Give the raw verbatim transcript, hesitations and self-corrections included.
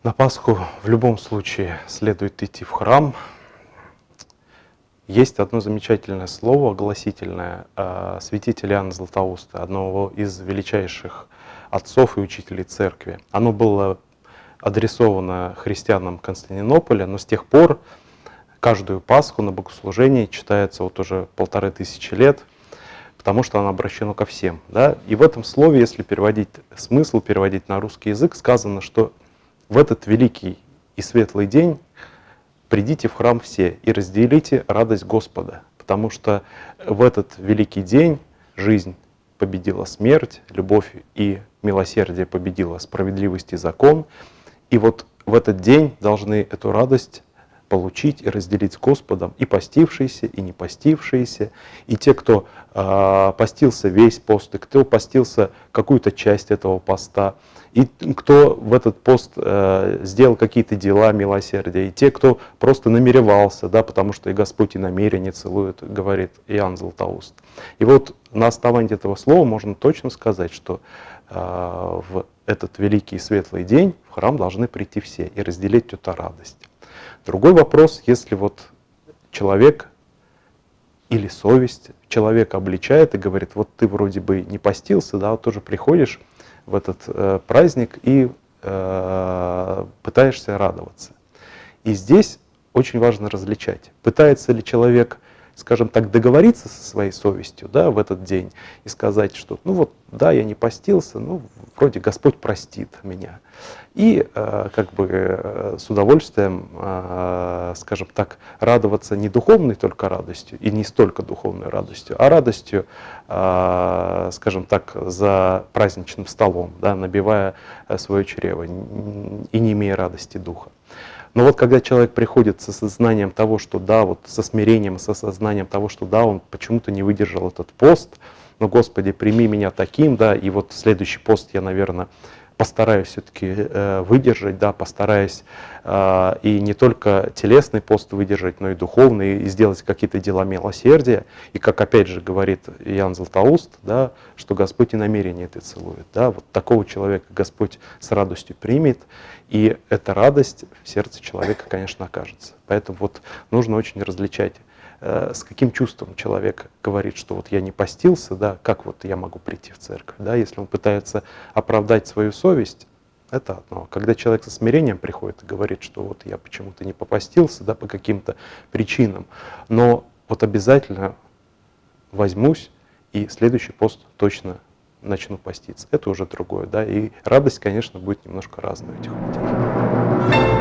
На Пасху в любом случае следует идти в храм. Есть одно замечательное слово, гласительное, святителя Иоанна Златоуста, одного из величайших отцов и учителей церкви. Оно было адресовано христианам Константинополя, но с тех пор каждую Пасху на богослужении читается вот уже полторы тысячи лет, потому что оно обращено ко всем. Да? И в этом слове, если переводить смысл, переводить на русский язык, сказано, что в этот великий и светлый день придите в храм все и разделите радость Господа, потому что в этот великий день жизнь победила смерть, любовь и милосердие победила справедливость и закон. И вот в этот день должны эту радость получить и разделить с Господом и постившиеся, и не постившиеся, и те, кто э, постился весь пост, и кто постился какую-то часть этого поста, и кто в этот пост э, сделал какие-то дела милосердия, и те, кто просто намеревался, да, потому что и Господь и намерение целует, говорит Иоанн Златоуст. И вот на основании этого слова можно точно сказать, что э, в этот великий и светлый день в храм должны прийти все и разделить эту радость. Другой вопрос, если вот человек или совесть человека обличает и говорит, вот ты вроде бы не постился, да, вот тоже приходишь в этот э, праздник и э, пытаешься радоваться. И здесь очень важно различать, пытается ли человек, скажем так, договориться со своей совестью, да, в этот день и сказать, что ну вот, да, я не постился, ну вроде Господь простит меня. И э, как бы э, с удовольствием, э, скажем так, радоваться не духовной только радостью и не столько духовной радостью, а радостью, э, скажем так, за праздничным столом, да, набивая свое чрево и не имея радости духа. Но вот когда человек приходит со сознанием того, что да, вот со смирением, со сознанием того, что да, он почему-то не выдержал этот пост, но Господи, прими меня таким, да, и вот следующий пост я, наверное, постараюсь все-таки э, выдержать, да, постараюсь э, и не только телесный пост выдержать, но и духовный, и сделать какие-то дела милосердия. И как опять же говорит Иоанн Златоуст, да, что Господь и намерение это целует. Да, вот такого человека Господь с радостью примет, и эта радость в сердце человека, конечно, окажется. Поэтому вот нужно очень различать, э, с каким чувством человек говорит, что вот я не постился, да, как вот я могу прийти в церковь. Да, если он пытается оправдать свою совесть, это одно. Когда человек со смирением приходит и говорит, что вот я почему-то не попостился, да, по каким-то причинам, но вот обязательно возьмусь и следующий пост точно начну поститься. Это уже другое, да, и радость, конечно, будет немножко разной у этих людей.